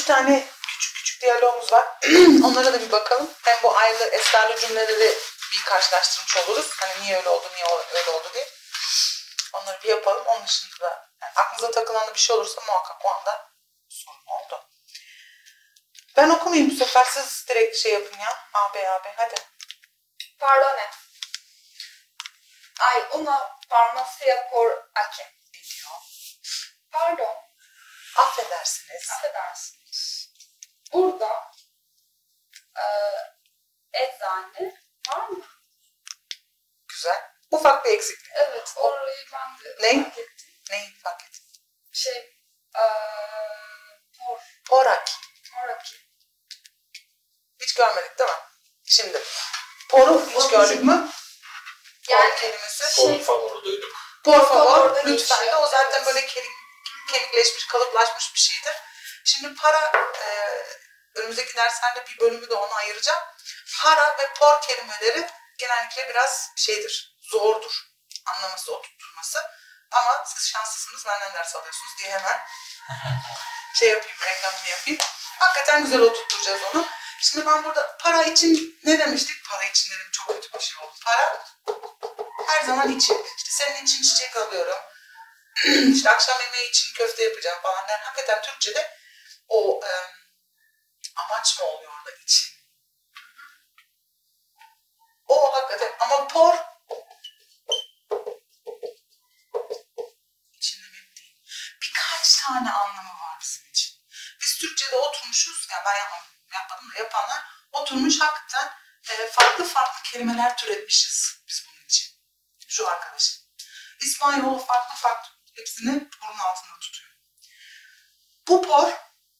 tane küçük küçük diyalogumuz var. Onlara da bir bakalım. Hem bu ayrı esrarlı cümleleri bir karşılaştırmış oluruz. Hani niye öyle oldu, niye öyle oldu diye. Onları bir yapalım. Onun dışında da yani aklınıza takılan bir şey olursa muhakkak o anda sorun oldu. Ben okumayayım bu sefer. Siz direkt şey yapın ya. Abi hadi. Pardone. Hay una farmacia por aquí. Ne diyor? Pardon. Affedersiniz. Affedersiniz. Burada eczane var mı? Güzel. Ufak bir eksiklik. Evet, orayı ben de Ne? fark ettim. Neyi fark ettin? Poraki. Poraki. Hiç görmedik değil mi? Şimdi poru hiç gördük mü? Yani Por kelimesi. Por favor'u duyduk. Por favor, favor'da lütfen de geçiyor. o zaten Evet. böyle kemikleşmiş, kalıplaşmış bir şeydir. Şimdi para, önümüzdeki derslerde bir bölümü de ona ayıracağım. Para ve por kelimeleri genellikle biraz şeydir, zordur anlaması, oturtturması. Ama siz şanslısınız, benden ders alıyorsunuz diye hemen şey yapayım, reklamını yapayım. Hakikaten güzel oturtturacağız onu. Şimdi ben burada para için ne demiştik? Para için dedim, çok kötü bir şey oldu. Para her zaman için. İşte senin için çiçek alıyorum. İşte akşam yemeği için köfte yapacağım falan. Yani hakikaten Türkçe'de o amaç mı oluyor orada için? O hakikaten ama por için demek değil. Birkaç tane anlamı var bizim için. Biz Türkçe'de oturmuşuz, yani ben yapmadım da yapanlar oturmuş hakikaten farklı farklı kelimeler türetmişiz biz bunun için. Şu arkadaşım. İsmailoğlu farklı farklı hepsini burun altında tutuyor. Bu por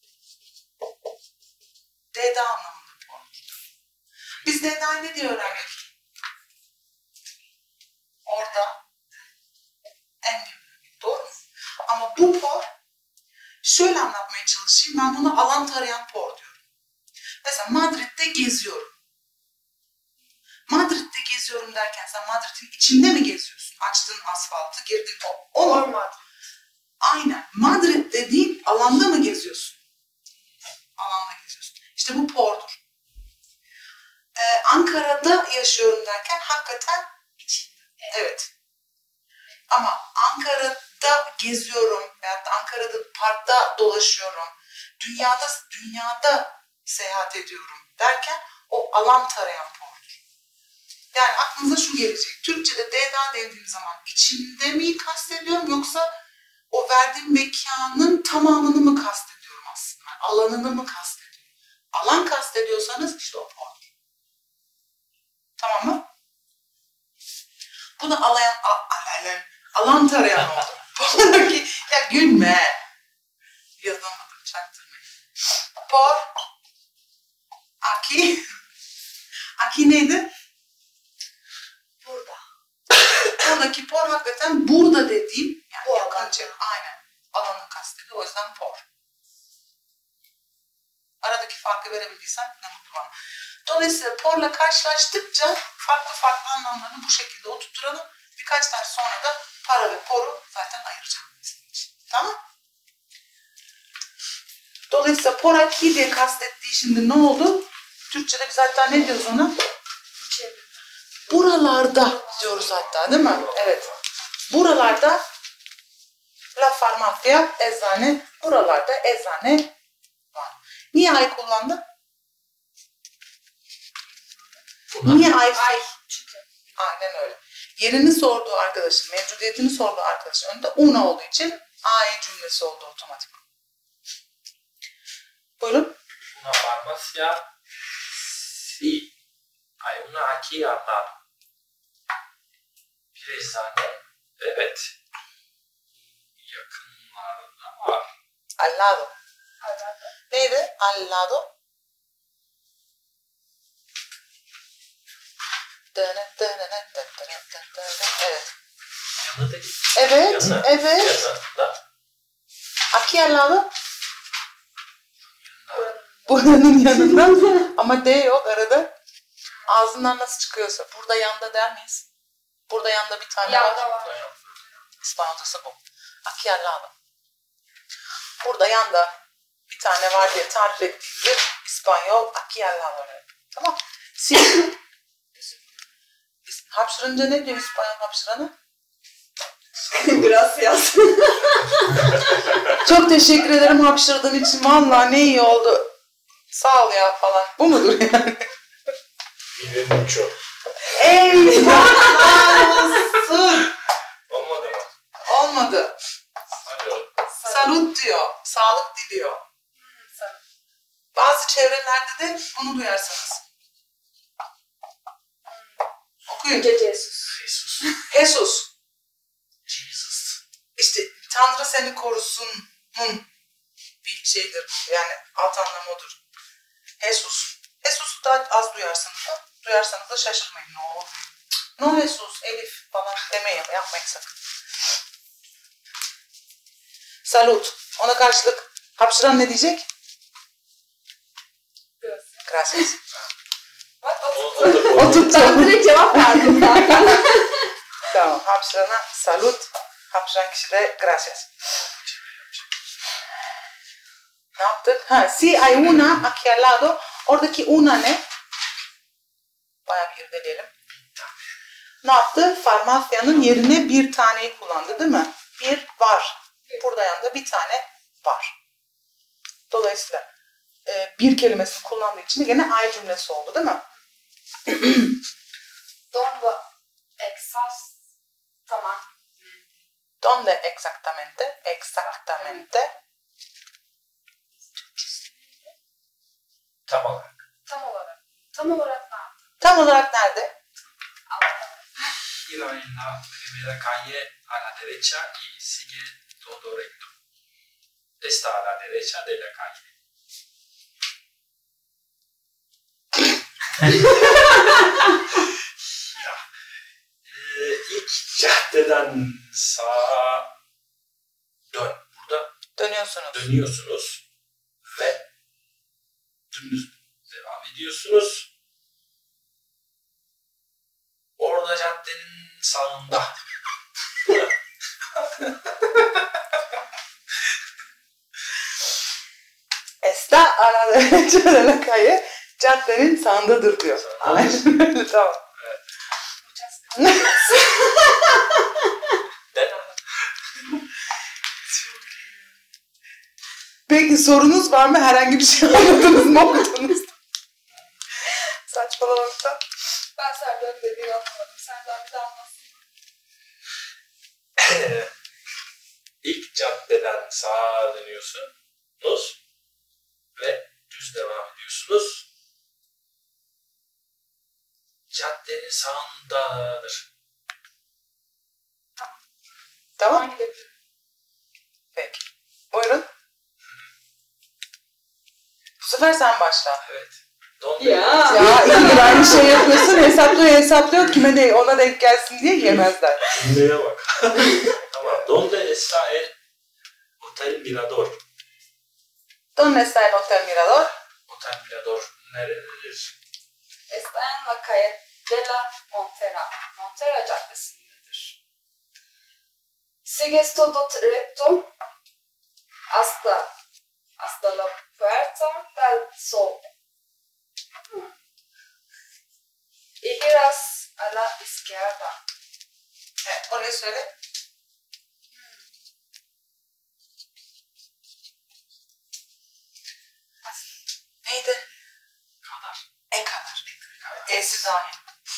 deda anlamında por. Biz deda'yı ne diye öğrendik? Orada en büyük. Doğru mu? Ama bu por şöyle anlatmaya çalışayım. Ben bunu alan tarayan por diyorum. Mesela Madrid'de geziyorum. Madrid'de geziyorum derken sen Madrid'in içinde mi geziyorsun? Açtın asfaltı, girdin o mu? Olmadı. Aynen. Madrid'de değil, alanda mı geziyorsun? Alanda geziyorsun. İşte bu pordur. Ankara'da yaşıyorum derken hakikaten içinde. Evet. Ama Ankara'da geziyorum veyahut da Ankara'da parkta dolaşıyorum. Dünyada seyahat ediyorum derken o alan tarayan pordur. Yani aklınıza şu gelecek. Türkçe'de deda dediğim zaman içinde mi kastediyorum yoksa o verdiğim mekanın tamamını mı kastediyorum aslında? Alanını mı kastediyorum? Alan kastediyorsanız işte o pordur. Tamam mı? Bunu alan tarayan oldu. Ya gülme. Yazamadım, çaktırmayın. Por. Aki. Aki neydi? Burada. Buradaki por hakikaten burada dediğim, yani Bu yakınca, alanda. aynen alanı kastediyor. O yüzden por. Aradaki farkı verebildiysem ne mutlu bana. Dolayısıyla porla karşılaştıkça farklı farklı anlamlarını bu şekilde oturtturalım. Birkaç ders sonra da para ve poru zaten ayıracağım bizim için. Tamam? Dolayısıyla poraki diye kastettiği şimdi ne oldu? Türkçe'de biz hatta ne diyoruz ona? Buralarda diyoruz hatta, değil mi? Evet. Buralarda la farmacia, eczane. Buralarda eczane var. Niye ay kullandı? Niye ay? Çünkü. Aynen öyle. Yerini sorduğu arkadaşın, mevcudiyetini sorduğu arkadaşın önünde una olduğu için ay cümlesi oldu otomatikman. Buyurun. Una farmacia. Sí. Hay una aquí al lado. Bir eczane. Evet. Yakınlarda var. Al lado. Neydi? Al lado. Evet. Yanı değil. Evet, Yanı. evet. Yanında. Aquí al lado. Buranın yanında. Ama D yok arada. Ağzından nasıl çıkıyorsa. Burada yanda der miyiz? Burada yanda bir tane Yanda var. var. İspanyolcası bu. Aquí al lado. Burada yanda. bir tane var diye tarif ettiğimde İspanyol aquí al lado. Tamam. Si. Hapşırınca ne diyor İspanyol hapşıranı? Gracias. Çok teşekkür ederim hapşırdığın için. Vallahi ne iyi oldu. Sağ ol ya falan. Bu mudur yani? Vive mucho. Eyvallah olsun. Olmadı mı? Olmadı. Alo. Salut diyor. Sağlık diliyor. Bazı çevrelerde de bunu duyarsınız. Okuyun. Jesus. Jesus. Jesus. Jesus. İşte Tanrı seni korusun'un bir şeydir bu. Yani alt anlamı odur. Jesus. Jesus'u da az duyarsınız da. Duyarsanız da şaşırmayın. Ne olur. No Jesus, Elif falan demeyin. Yapmayın sakın. Salut. Ona karşılık hapşıran ne diyecek? Gracias. Bak Oturttu. ben direkt cevap verdim zaten. Tamam. Hapşırana salut. Hapşıran kişi de gracias. Ne yaptık? Ha, si hay una aquí al lado. Oradaki una ne? Bayağı bir irdeleyelim. Ne yaptı? Farmasyanın yerine bir taneyi kullandı değil mi? Bir var. Burada yanında bir tane var. Dolayısıyla bir kelimesini kullandığı için de gene ay cümlesi oldu değil mi? Donde tamam. Donde exactamente? Exactamente. Tam olarak. Tam olarak. Tam olarak ne yaptın? Tam olarak nerede? Gira en la primera calle a la derecha y sigue todo recto. Está a la derecha de la calle. Ya. İlk caddeden sağa dön. Burada Dönüyorsunuz. dönüyorsunuz ve dümdüz devam ediyorsunuz. Orada caddenin sağında. Está a la derecha de la calle. Caddenin sağındadır diyor. Aynen öyle, tamam. Neden? Peki sorunuz var mı? Herhangi bir şey anladınız mı? Okudunuz mu? Saçmalamaktan. Ben Serdar'ın dediğini anlamadım. Serdar bir daha anlatsın. İlk caddeden sağa dönüyorsunuz ve düz devam ediyorsunuz. Caddenin sağındadır. Tamam. Hangi de Peki. Buyurun. Bu sefer sen başla. Evet. Donde Ya. Ya iyi aynı şey yapıyorsun. Hesaplıyor. Kime de ona denk gelsin diye yemezler. cümleye bak. Tamam. Donde está el Hotel Mirador? Donde está el Hotel Mirador? Hotel Mirador nerededir? Está en la calle de la Montera. Montera Caddesi'ndedir. Sigues todo recto hasta la puerta del sol. Y giras a la izquierda. Evet, orayı söyle. Neydi? Kadar. Kadar. E'si dahil.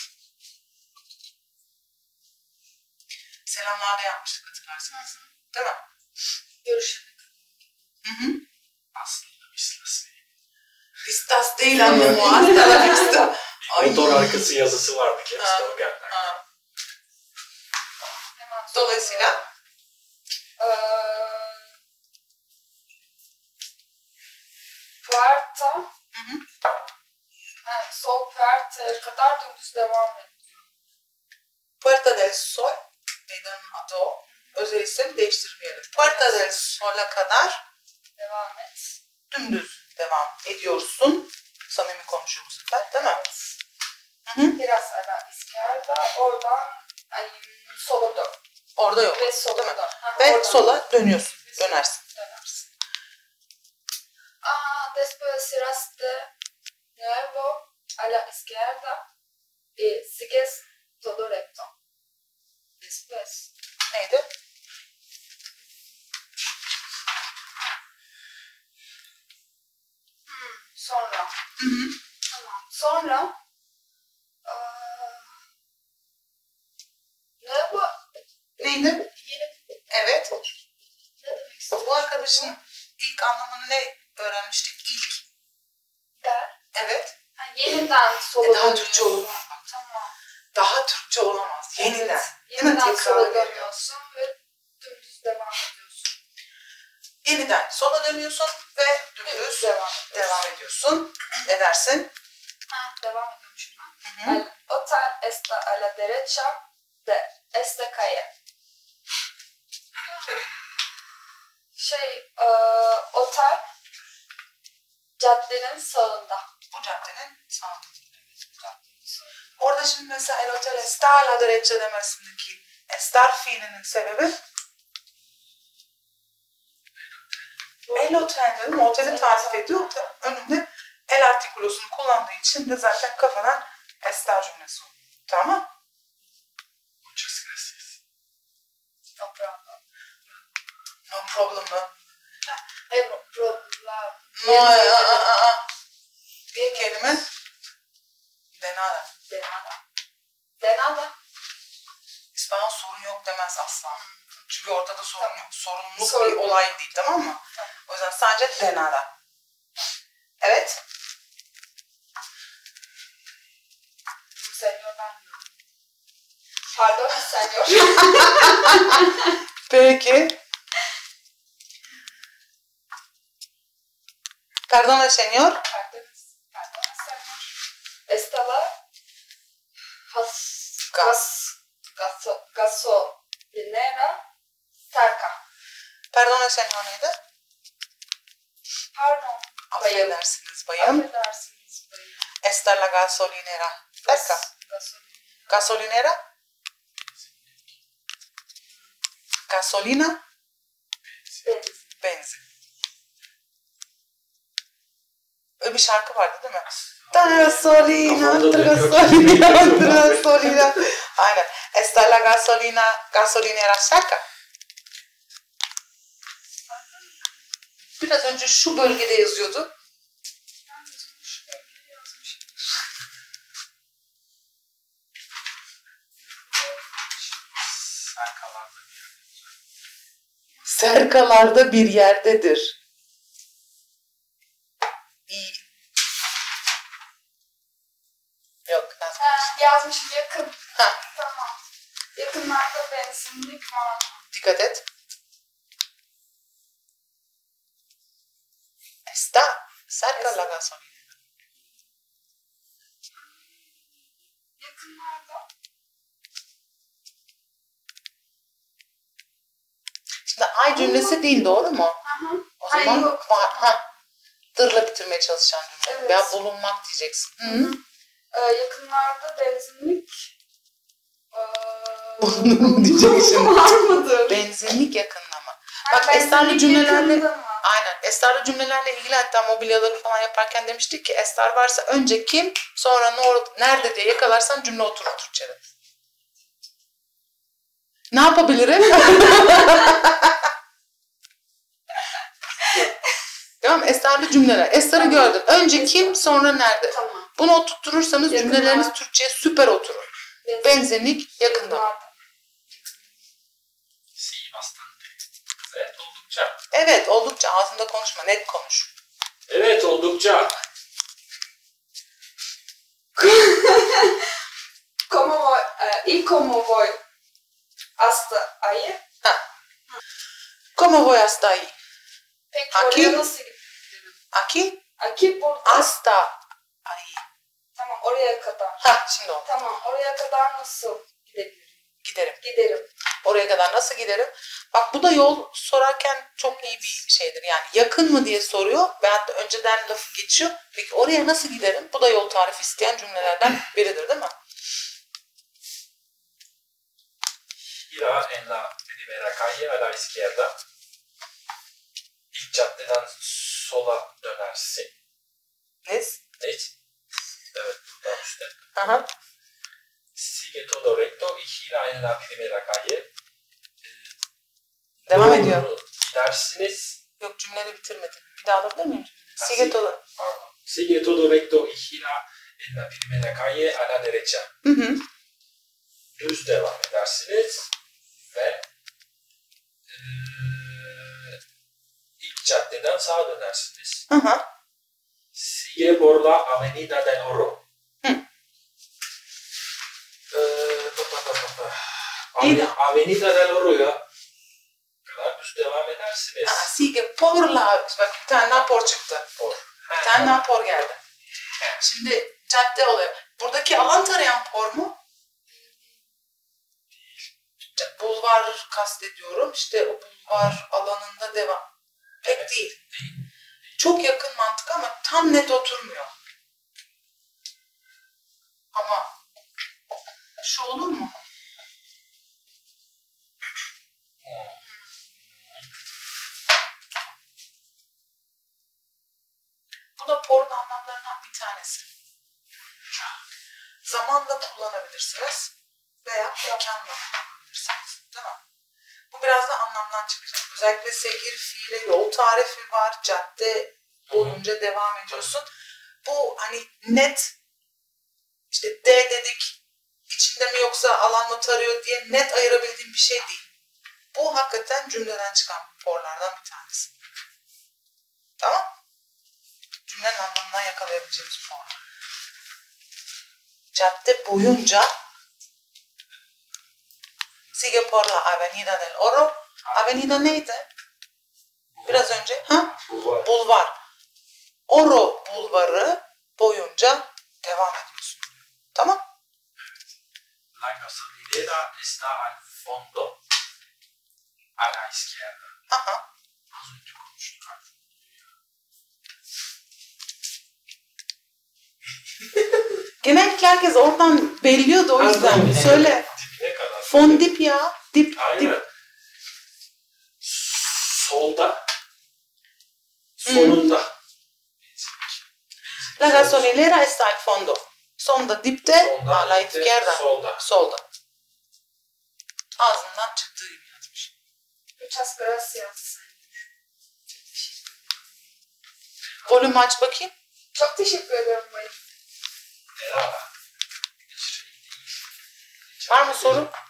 Selamlar da yapmıştık hatırlarsanız. Değil mi? Görüşürüz. Hı hı. Aslında Vislas Vistas değil anne bu. Hasta la vista. Ay. motor arkası yazısı vardı kendisi o geldi. Ha. Hemen Dolayısıyla puerta. Hı hı. Yani sol puerta'ya kadar dümdüz devam et. Puerta del Sol meydanın adı o. Özel isim değiştirmeyelim. Puerta del Sol'a kadar Devam et. dümdüz devam ediyorsun. Samimi konuşuyor bu sefer değil mi? Hı hı. Biraz ara izquierda. Oradan sola dön. Orada yok. Ve sola Değil mi? dön. Ha, Ve oradan sola dönüyorsun. Ve sola Dönersin. dönersin. después giraste nuevo a la izquierda y sigues todo recto. Después. Neydi? Sonra. Hı hı. Tamam. Sonra nuevo Neydi? yeni Evet. ne demek istiyorsun? Bu arkadaşın ilk anlamını ne öğrenmiştik? İlk. Der. Evet. Ha, yeniden sola Daha Türkçe dönüyorsun. olamaz. Tamam. Daha Türkçe olamaz. Yeniden. Evet. Değil mi? Yeniden Tekrar sola ediyor. dönüyorsun ve dümdüz devam ediyorsun. Yeniden sola dönüyorsun ve dümdüz devam ediyorsun. Ne dersin? Ha, devam ediyormuşum ben. Hı hı. El hotel está a la derecha de esta calle. Otel caddenin sağında. Bu caddenin sağında. Caddenin sağında. Orada şimdi mesela el hotel está a la derecha demesindeki estar fiilinin sebebi el otel dedim. Oteli tarif ediyor. Önünde el artikulosunu kullandığı için de zaten kafadan estar cümlesi oluyor. Tamam. Muchas gracias. No problem. No problem mı? Hayır, no problem. No, bir kelime. De nada. De nada. De nada. İspanyol sorun yok demez asla. Çünkü ortada sorun yok. Sorumluluk Sorun. bir olay değil, tamam mı? Tamam. O yüzden sadece de nada. Evet. Senyor ben diyorum. Pardon, senyor. Peki. Perdona señor. Pardon, senyor. Estaba gasolinera cerca. Perdona señor neydi? Pardon. Bayım. Affedersiniz bayım. Affedersiniz bayım. Está la gasolinera. Cerca. Gasolinera. Gasolinera. Gasolina. Benzin. Benzin. Öyle bir şarkı vardı değil mi? Gasolina, Kafamda dönüyor. gasolina, gasolina. Aynen. Está la gasolinera cerca. Biraz önce şu bölgede yazıyordu. Ben de şu bölgeyi yazmışım. Sarkalarda bir yerde. Serkalarda bir yerdedir. İyi. Yok. Yazmışım yakın. Ha, Tamam. Yakınlarda benzinlik var mı? dikkat et. Está cerca la gasolinera. Yakınlarda. Şimdi ay cümlesi değil, doğru mu? Hı hı. O Ay, zaman yok. var. Ha. Dırla bitirmeye çalışan cümle. Evet. Veya bulunmak diyeceksin. Hı. Yakınlarda benzinlik Diyecek şimdi. var mıdır? Benzinlik yakınlama. Ha, Bak estarlı benzinlik cümlelerle yakında mı? aynen. Estarlı cümlelerle ilgili hatta mobilyaları falan yaparken demiştik ki estar varsa önce kim, sonra nerede diye yakalarsan cümle oturur Türkçe'de. Ne yapabilirim? Tamam, estarlı cümleler. Estarı gördün. Önce kim, sonra nerede? Tamam. Bunu oturturursanız Yakınlar. cümleleriniz Türkçe'ye süper oturur. Benzinlik yakında. Yakınlarda. Sí, bastante. Evet, oldukça. Evet, oldukça ağzında konuşma, net konuş. Evet, oldukça. ¿Cómo voy hasta ahí? ¿Cómo voy hasta ahí? Peki Aquí. oraya nasıl gidelim? Aquí Aquí burada. hasta ahí. Tamam, oraya kadar. Ha, şimdi oldu. Tamam, oraya kadar nasıl gidebilirim? Giderim. Giderim. Oraya kadar nasıl giderim? Bak, bu da yol sorarken çok iyi bir şeydir. Yani yakın mı diye soruyor veyahut da önceden lafı geçiyor. Peki oraya nasıl giderim? Bu da yol tarifi isteyen cümlelerden biridir, değil mi? Ira en la primera calle a la izquierda. İlk caddeden sola dönersin. Nes? Evet. Evet, burada üstte. Aha. Sigue todo recto y gira en la primera calle. Devam Doğru ediyor. gidersiniz. Yok, cümleleri bitirmedim. Bir daha alabilir miyim? Ha, Sigue todo. Pardon. Sigue todo recto y gira en la primera calle a la derecha. Hı hı. Düz devam edersiniz ve ilk caddeden sağa dönersiniz. Hı hı. Sigue por la Avenida del Oro. Hı. İyi de- Avenida del Oro'ya kadar düz devam edersiniz. Sigue por la... Bak bir tane daha por çıktı. Por. Bir tane daha por geldi. Şimdi cadde oluyor. Buradaki alan tarayan por mu? Bulvar kastediyorum. İşte o bulvar alanında devam. Pek değil. Değil. Çok yakın mantık ama tam net oturmuyor. Ama şu olur mu? Bu da porun anlamlarından bir tanesi. Zamanla kullanabilirsiniz veya mekanla kullanabilirsiniz. Değil mi? Bu biraz da anlamdan çıkacak. Özellikle seyir fiile yol tarifi var. Cadde boyunca devam ediyorsun. Bu hani net işte D dedik içinde mi yoksa alan mı tarıyor diye net ayırabildiğim bir şey değil. Bu hakikaten cümleden çıkan forlardan bir tanesi. Tamam? Cümlenin anlamından yakalayabileceğimiz for. Cadde boyunca sigue por la Avenida del Oro. Avenida neydi? Biraz önce. Ha? Bulvar. Bulvar. Oro bulvarı boyunca devam ediyorsun. Tamam? La gasolinera está al fondo. A la izquierda. Aha. Az önce konuştuk artık. Genellikle herkes oradan belliyordu o yüzden. Söyle. Dibine kadar. Fon dip ya. Dip. Aynen. Dip. Solda. Sonunda. La gasolinera está al fondo. Sonda dipte. Sonda, A la dipte, izquierda. solda. Solda. Ağzından çıktığı gibi yazmış. Muchas gracias. Çok teşekkür ederim. Volüm aç bakayım. Çok teşekkür ederim Mayıs. Merhaba. Var mı soru?